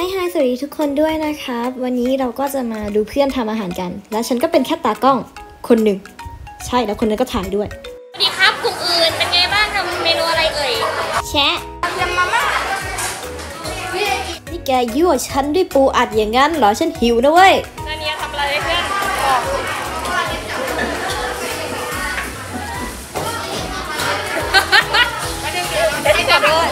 สวัสดีทุกคนด้วยนะครับวันนี้เราก็จะมาดูเพื่อนทำอาหารกันและฉันก็เป็นแค่ตากล้องคนหนึ่งใช่แล้วคนนั้นก็ถ่ายด้วยสวัสดีครับกลุ่มอื่นเป็นไงบ้างทำเมนูอะไรเอ่ยแชะยำมาม่านี่แกยั่วฉันด้วยปูอัดอย่างงั้นเหรอฉันหิวนะเว้ยนาเนียทำอะไรเพื่อนไม่จับเลย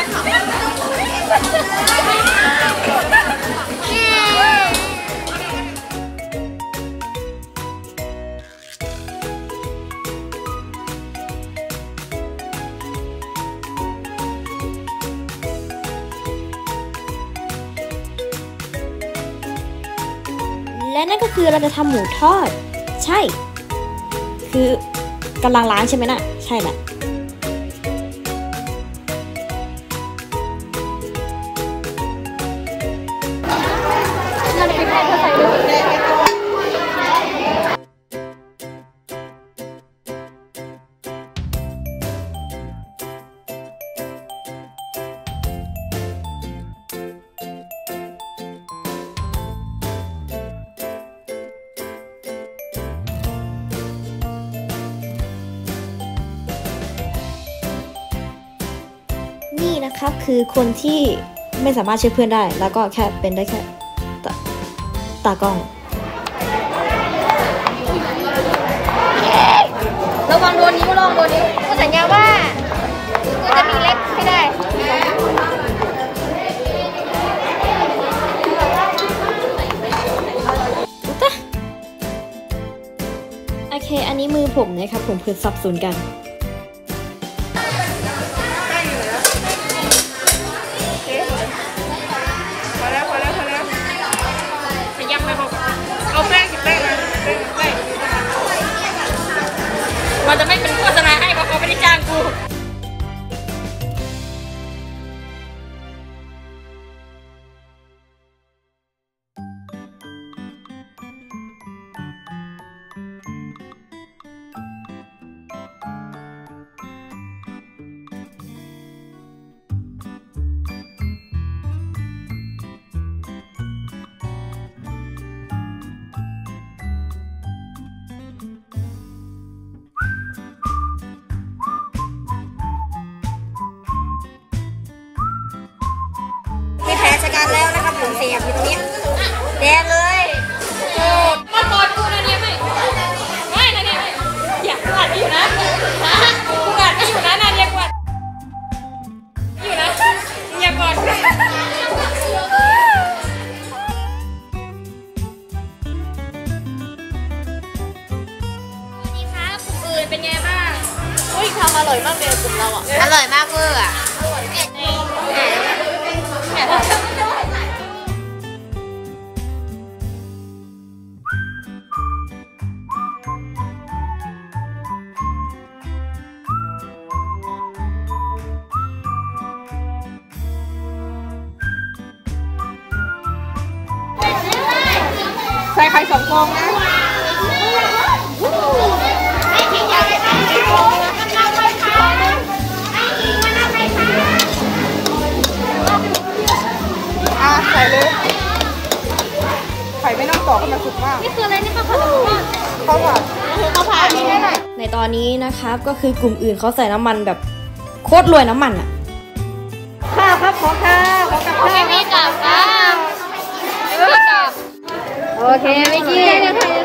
และนั่นก็คือเราจะทำหมูทอดใช่คือกำลังล้างใช่ไหมน่ะใช่แหละนี่นะครับคือคนที่ไม่สามารถช่วยเพื่อนได้แล้วก็แค่เป็นได้แค่ตากล้องระวังโดนนิ้วลองโดนนิ้วกูสัญญาว่ากูจะมีเล็กให้ได้โอเคอันนี้มือผมนะครับผมคือสับสนกันเราจะไม่เป็นโฆษณาให้เพราะเขาไม่ได้จ้างกูกันแล้วนะครับผมเสียบอยู่ตรงนี้แดงเลยโอ้มาตอนกูนะเนี่ยไม่นะเนี่ยอย่ากวาดอยู่นะกวาดไม่อยู่นะนาเนี่ยกวาดอยู่นะอย่ากวาดสวัสดีครับกลุ่มอื่นเป็นไงบ้างอุ้ยทำอร่อยมากเลยกลุ่มเราอ่ะอร่อยมากเวอร์อ่ะใส่ไข่2 ฟองนะใส่เลยไข่ไม่ต้องตอกให้มันสุกมากนี่คืออะไรนี่ข้าวผัดข้าวผัดนี่ได้ไหมในตอนนี้นะครับก็คือกลุ่มอื่นเขาใส่น้ำมันแบบโคตรรวยน้ำมันอ่ะข้าวครับขอข้าวขอกับข้าวไม่มีกับข้าวไม่มีกับโอเคไม่กิน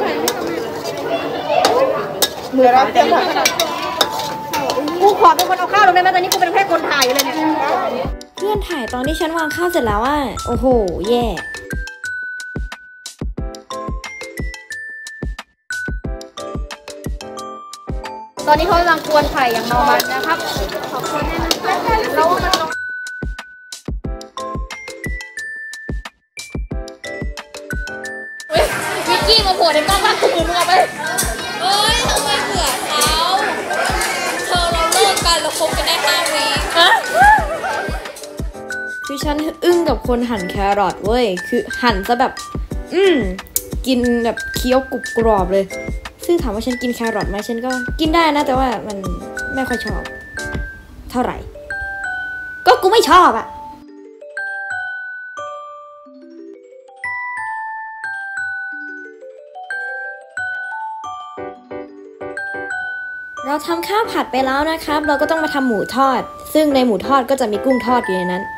มือรับเตรียมถ่ายกูขอเป็นคนเอาข้าวลงได้ไหมตอนนี้กูเป็นแค่คนถ่ายอยู่เลยเนี่ยเพื่อนถ่ายตอนที่ฉันวางข้าวเสร็จแล้วอ่ะโอ้โหแย่ตอนนี้เขากำลังกวนไข่อย่างเมามันนะครับขอบคุณแล้วมันวิกกี้มาโผล่ในกล้องบ้านคนอื่นมึงเอาไปเอ้ยทำไมเบื่อเขาเธอเราเลิกกันเราคบกันได้5 วีคือฉันอึ้งกับคนหั่นแครอทเว้ยคือหั่นซะแบบกินแบบเคี้ยวกรุบกรอบเลยซึ่งถามว่าฉันกินแครอทไหมฉันก็กินได้นะแต่ว่ามันไม่ค่อยชอบเท่าไหร่ก็กูไม่ชอบอะเราทำข้าวผัดไปแล้วนะครับ เราก็ต้องมาทำหมูทอด ซึ่งในหมูทอดก็จะมีกุ้งทอดอยู่ในนั้น